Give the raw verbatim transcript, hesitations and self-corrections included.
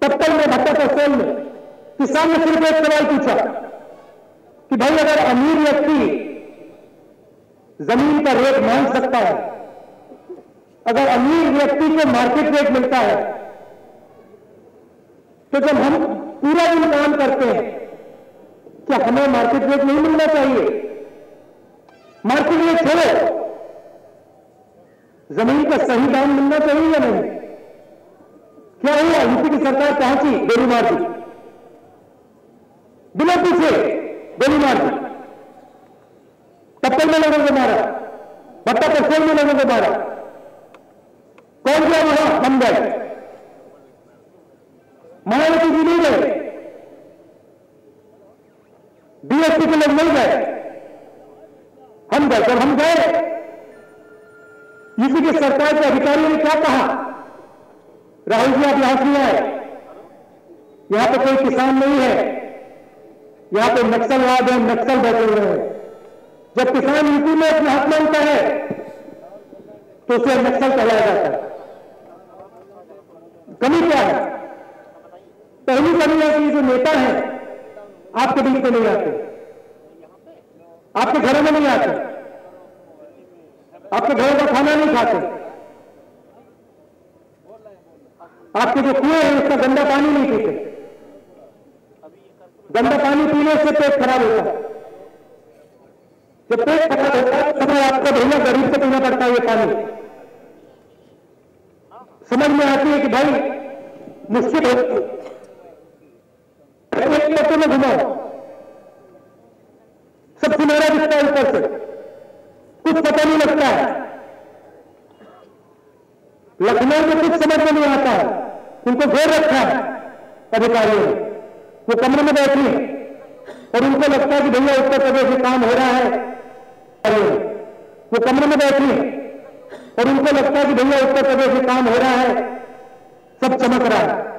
टप्पल में, भट्टा तहसील में किसान ने सिर्फ एक सवाल पूछा कि भाई अगर अमीर व्यक्ति जमीन का रेट मांग सकता है, अगर अमीर व्यक्ति को मार्केट रेट मिलता है, तो जब हम पूरा दिन काम करते हैं क्या हमें मार्केट रेट नहीं मिलना चाहिए? मार्केट रेट छोड़ो, जमीन का सही दाम मिलना चाहिए या नहीं? क्या हुआ? यूपी की सरकार पहुंची, गोली मार दी, बिना पूछे गोली मार दी, टप्पल में लोगों को मारा, भट्टा तहसील में लोगों को मारा। कौन गया वहां? हम गए, मायावती जी नहीं गए, डीएसपी के लोग नहीं गए, हम गए। जब हम गए, यूपी की सरकार के अधिकारियों ने क्या कहा? राहुल जी आप यहां क्यों आए? यहां पे कोई किसान नहीं है, यहां पे नक्सलवाद है, नक्सल बैठे हुए हैं। जब किसान यूपी में अपना हक मांगता है तो उसे नक्सल कहलाया जाता है। कमी क्या है? पहली कमी है कि जो नेता है आपके बीच में नहीं आते, आपके घरों में नहीं आते, आपके घरों का खाना नहीं खाते, आपके जो कुएं हैं उसका गंदा पानी नहीं पीते। गंदा पानी पीने से पेट खराब होता है। जब पेट खराब होता है तो आपको भैया गरीब से पीना पड़ता है ये पानी। समझ में आती है कि भाई मुश्किल होती है। में घुमाओ, सब सुनहरा दिखता है ऊपर से, कुछ पता नहीं लगता है। लखनऊ में कुछ समझ में नहीं आता है, उनको घेर रखा है अधिकारियों ने। वो कमरे में बैठी है और उनको लगता है कि भैया उत्तर प्रदेश में काम हो रहा है। वो कमरे में बैठी है और उनको लगता है कि भैया उत्तर प्रदेश में काम हो रहा है, सब चमक रहा है।